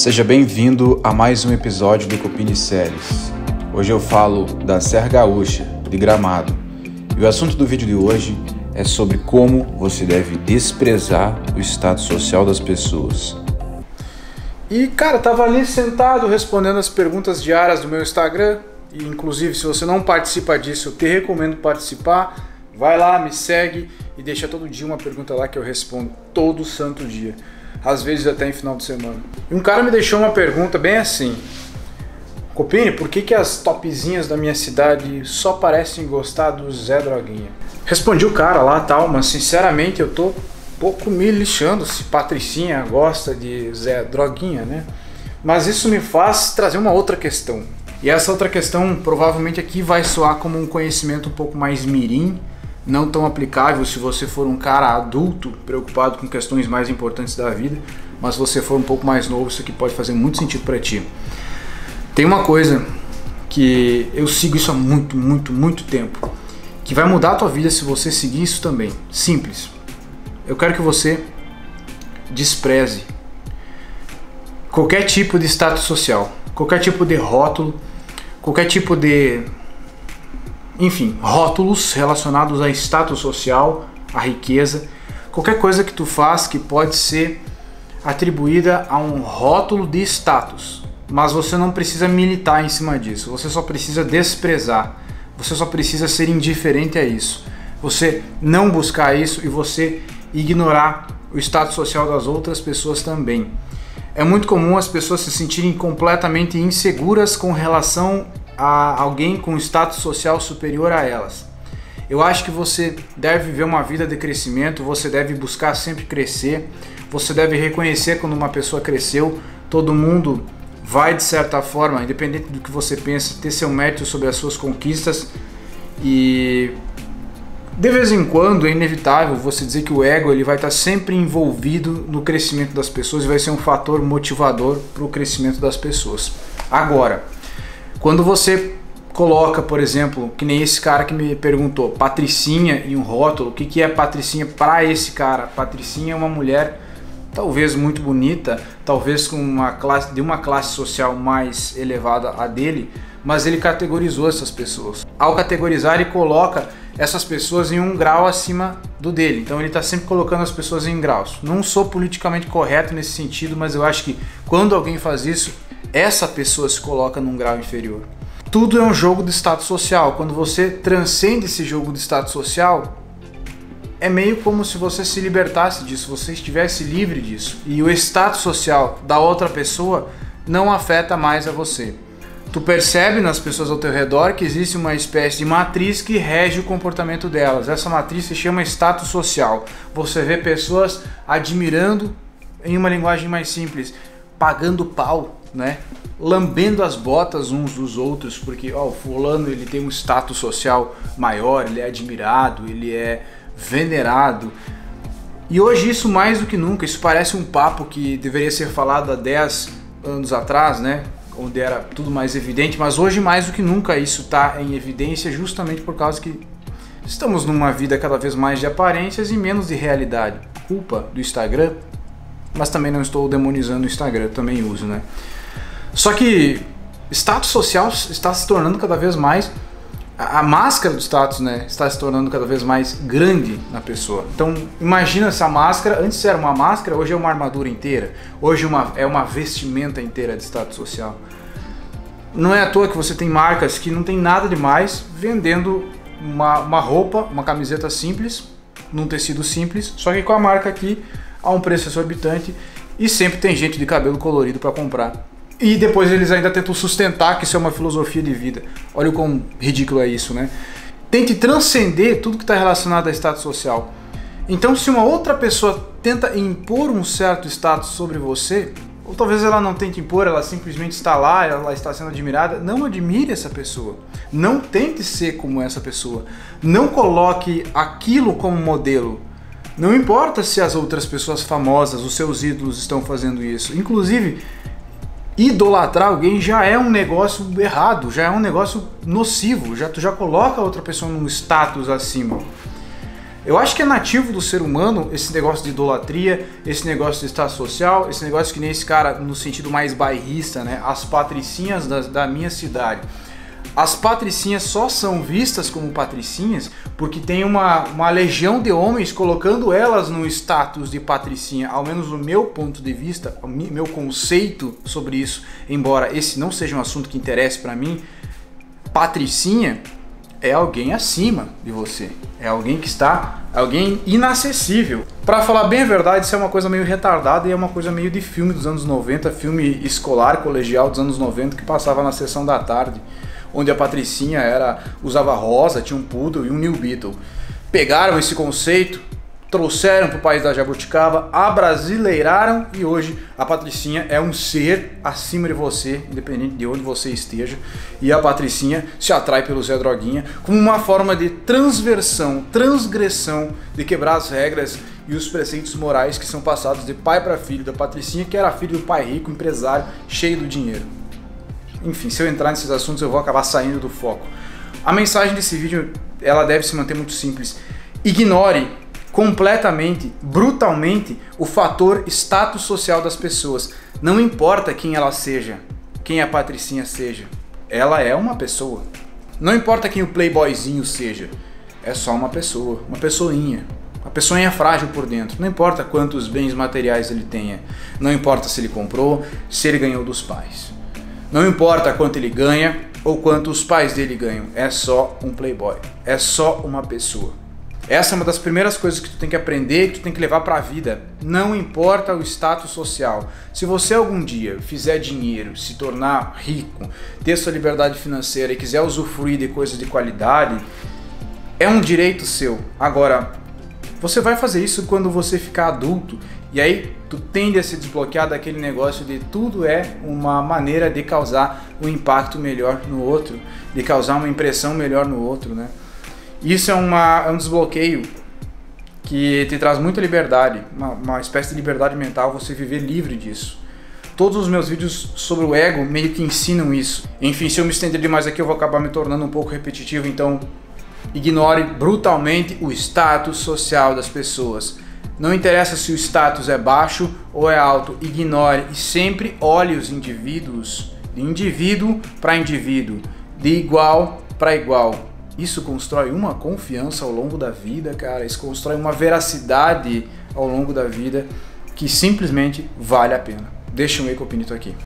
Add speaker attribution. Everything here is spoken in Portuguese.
Speaker 1: Seja bem-vindo a mais um episódio do Copini Séries. Hoje eu falo da Serra Gaúcha, de Gramado. E o assunto do vídeo de hoje é sobre como você deve desprezar o status social das pessoas.
Speaker 2: E cara, tava ali sentado respondendo as perguntas diárias do meu Instagram. E inclusive, se você não participa disso, eu te recomendo participar. Vai lá, me segue e deixa todo dia uma pergunta lá que eu respondo todo santo dia. Às vezes até em final de semana. E um cara me deixou uma pergunta bem assim: Copini, por que as topzinhas da minha cidade só parecem gostar do Zé Droguinha? Respondi o cara lá tal, mas sinceramente eu tô um pouco me lixando se Patricinha gosta de Zé Droguinha, né? Mas isso me faz trazer uma outra questão. E essa outra questão provavelmente aqui vai soar como um conhecimento um pouco mais mirim, não tão aplicável se você for um cara adulto, preocupado com questões mais importantes da vida, mas se você for um pouco mais novo, isso aqui pode fazer muito sentido para ti. Tem uma coisa que eu sigo isso há muito tempo, que vai mudar a tua vida se você seguir isso também. Simples. Eu quero que você despreze qualquer tipo de status social, qualquer tipo de rótulo, qualquer tipo de... enfim, rótulos relacionados a status social, a riqueza, qualquer coisa que tu faz que pode ser atribuída a um rótulo de status, mas você não precisa militar em cima disso, você só precisa desprezar, você só precisa ser indiferente a isso, você não buscar isso e você ignorar o status social das outras pessoas também. É muito comum as pessoas se sentirem completamente inseguras com relação a alguém com status social superior a elas. Eu acho que você deve viver uma vida de crescimento, você deve buscar sempre crescer, você deve reconhecer quando uma pessoa cresceu. Todo mundo vai, de certa forma, independente do que você pensa, ter seu mérito sobre as suas conquistas, e de vez em quando é inevitável você dizer que o ego ele vai estar sempre envolvido no crescimento das pessoas e vai ser um fator motivador para o crescimento das pessoas. Agora, quando você coloca, por exemplo, que nem esse cara que me perguntou, Patricinha e um rótulo, o que é Patricinha para esse cara? Patricinha é uma mulher talvez muito bonita, talvez com uma classe social mais elevada a dele, mas ele categorizou essas pessoas. Ao categorizar, ele coloca essas pessoas em um grau acima do dele. Então ele está sempre colocando as pessoas em graus. Não sou politicamente correto nesse sentido, mas eu acho que quando alguém faz isso, essa pessoa se coloca num grau inferior. Tudo é um jogo de status social. Quando você transcende esse jogo de status social, é meio como se você se libertasse disso, você estivesse livre disso. E o status social da outra pessoa não afeta mais a você. Tu percebe nas pessoas ao teu redor que existe uma espécie de matriz que rege o comportamento delas. Essa matriz se chama status social. Você vê pessoas admirando, em uma linguagem mais simples, pagando pau, né? Lambendo as botas uns dos outros, porque o fulano ele tem um status social maior, ele é admirado, ele é venerado. E hoje isso mais do que nunca, isso parece um papo que deveria ser falado há 10 anos atrás, né? Onde era tudo mais evidente, mas hoje mais do que nunca isso está em evidência, justamente por causa que estamos numa vida cada vez mais de aparências e menos de realidade. Culpa do Instagram, mas também não estou demonizando o Instagram, eu também uso, né? Só que status social está se tornando cada vez mais, a máscara do status, né, está se tornando cada vez mais grande na pessoa. Então imagina essa máscara, antes era uma máscara, hoje é uma armadura inteira, hoje é uma vestimenta inteira de status social. Não é à toa que você tem marcas que não tem nada demais vendendo uma roupa, uma camiseta simples, num tecido simples, só que com a marca aqui a um preço exorbitante, e sempre tem gente de cabelo colorido para comprar. E depois eles ainda tentam sustentar que isso é uma filosofia de vida. Olha o quão ridículo é isso, né? Tente transcender tudo que está relacionado a status social. Então, se uma outra pessoa tenta impor um certo status sobre você, ou talvez ela não tente impor, ela simplesmente está lá, ela está sendo admirada, não admire essa pessoa. Não tente ser como essa pessoa. Não coloque aquilo como modelo. Não importa se as outras pessoas famosas, os seus ídolos estão fazendo isso. Inclusive, idolatrar alguém já é um negócio errado, já é um negócio nocivo, tu já coloca a outra pessoa num status acima. Eu acho que é nativo do ser humano esse negócio de idolatria, esse negócio de status social, esse negócio que nem esse cara no sentido mais bairrista, né? As patricinhas da minha cidade. As patricinhas só são vistas como patricinhas porque tem uma legião de homens colocando elas no status de patricinha. Ao menos o meu ponto de vista, o meu conceito sobre isso, embora esse não seja um assunto que interesse para mim, patricinha é alguém acima de você, é alguém que está, alguém inacessível. Para falar bem a verdade, isso é uma coisa meio retardada e é uma coisa meio de filme dos anos 90, filme escolar, colegial dos anos 90 que passava na sessão da tarde, onde a patricinha usava rosa, tinha um poodle e um New Beetle. Pegaram esse conceito, trouxeram para o país da jabuticaba, abrasileiraram e hoje a patricinha é um ser acima de você, independente de onde você esteja, e a patricinha se atrai pelo Zé Droguinha como uma forma de transgressão de quebrar as regras e os preceitos morais que são passados de pai para filho da patricinha, que era filho do pai rico, empresário, cheio do dinheiro. Enfim, se eu entrar nesses assuntos eu vou acabar saindo do foco. A mensagem desse vídeo, ela deve se manter muito simples. Ignore completamente, brutalmente, o fator status social das pessoas. Não importa quem ela seja, quem a patricinha seja, ela é uma pessoa. Não importa quem o playboyzinho seja, é só uma pessoa, uma pessoinha. A pessoinha é frágil por dentro, não importa quantos bens materiais ele tenha, não importa se ele comprou, se ele ganhou dos pais. Não importa quanto ele ganha ou quanto os pais dele ganham, é só um playboy, é só uma pessoa. Essa é uma das primeiras coisas que tu tem que aprender e que tu tem que levar para a vida. Não importa o status social. Se você algum dia fizer dinheiro, se tornar rico, ter sua liberdade financeira e quiser usufruir de coisas de qualidade, é um direito seu. Agora, você vai fazer isso quando você ficar adulto e aí tu tende a se desbloquear daquele negócio de tudo é uma maneira de causar um impacto melhor no outro, de causar uma impressão melhor no outro, né? Isso é um desbloqueio que te traz muita liberdade, uma espécie de liberdade mental, você viver livre disso. Todos os meus vídeos sobre o ego meio que ensinam isso. Enfim, se eu me estender demais aqui eu vou acabar me tornando um pouco repetitivo, então ignore brutalmente o status social das pessoas. Não interessa se o status é baixo ou é alto, ignore e sempre olhe os indivíduos de indivíduo para indivíduo, de igual para igual. Isso constrói uma confiança ao longo da vida, cara. Isso constrói uma veracidade ao longo da vida que simplesmente vale a pena. Deixa um Ecopinito aqui.